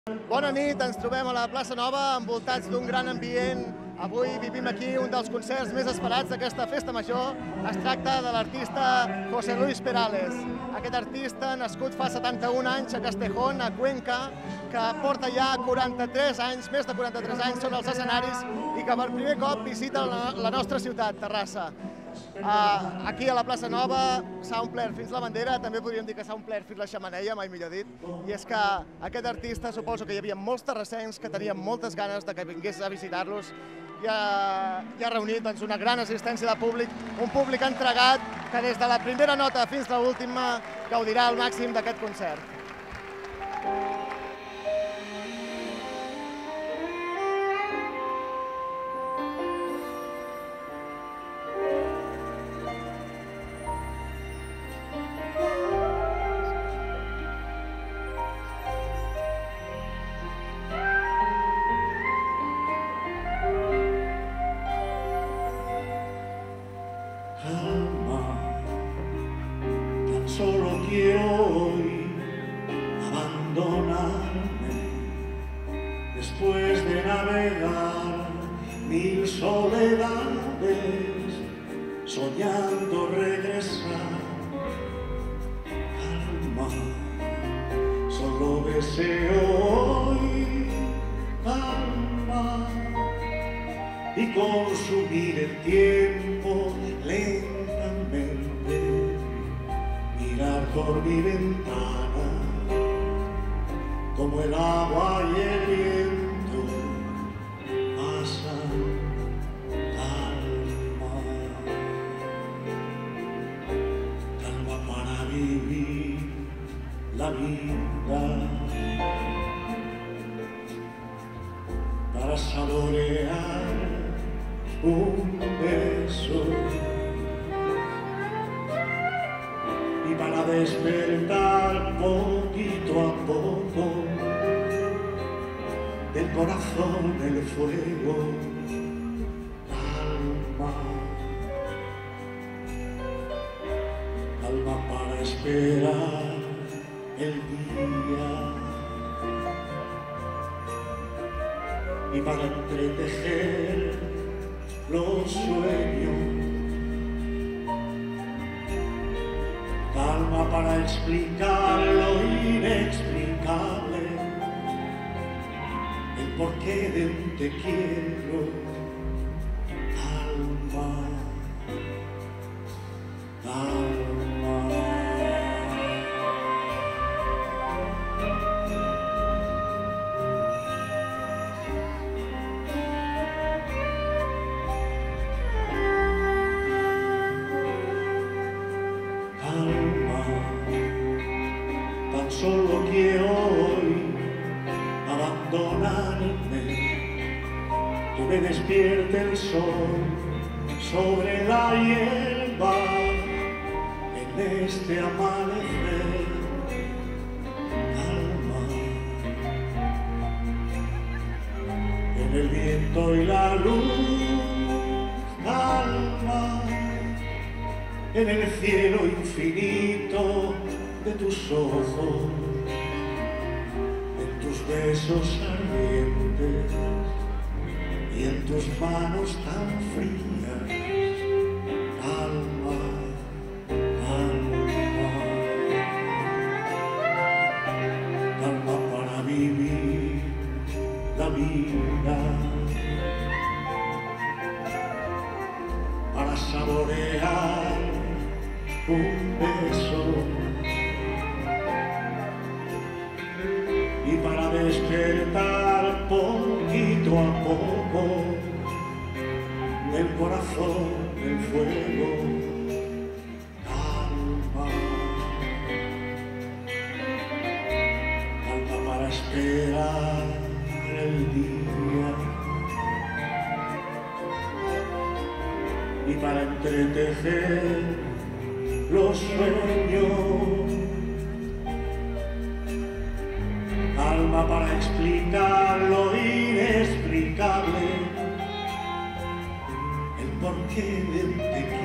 Bona nit, ens trobem a la plaça Nova envoltats d'un gran ambient. Avui vivim aquí un dels concerts més esperats d'aquesta festa major. Es tracta de l'artista José Luis Perales. Aquest artista, nascut fa 71 anys a Castejón, a Cuenca, que porta ja 43 anys, més de 43 anys, sobre els escenaris i que per primer cop visita la nostra ciutat, Terrassa. Aquí a la plaça Nova s'ha omplert fins la bandera, també podríem dir que s'ha omplert fins la xemeneia, mai millor dit, i és que aquest artista, suposo que hi havia molts terrassencs que tenien moltes ganes de que vingués a visitar-los i ha reunit una gran assistència de públic, un públic entregat que des de la primera nota fins a l'última gaudirà al màxim d'aquest concert. Solo quiero hoy abandonarme después de navegar mil soledades, soñando regresar. Calma, solo deseo hoy calma y consumir el tiempo lentamente. Mirar por mi ventana como el agua y el viento pasan. Calma, calma para vivir la vida, para saborear un beso y para despertar poquito a poco del corazón el fuego. Calma, calma para esperar el día y para entretejer los sueños. Calma para explicar lo inexplicable, el porqué de un te quiero. Calma, calma. Tan solo quiero hoy abandonarme, que me despierte el sol sobre la hierba en este amanecer. Calma, en el viento y la luz. Calma, en el cielo infinito de tus ojos, en tus besos ardientes y en tus manos tan frías. Calma, calma, calma para vivir la vida, para saborear un beso y para despertar poquito a poco del corazón el fuego. Calma, calma para esperar el día y para entretejer los sueños. Calma para explicar lo inexplicable, el porqué de un te quiero.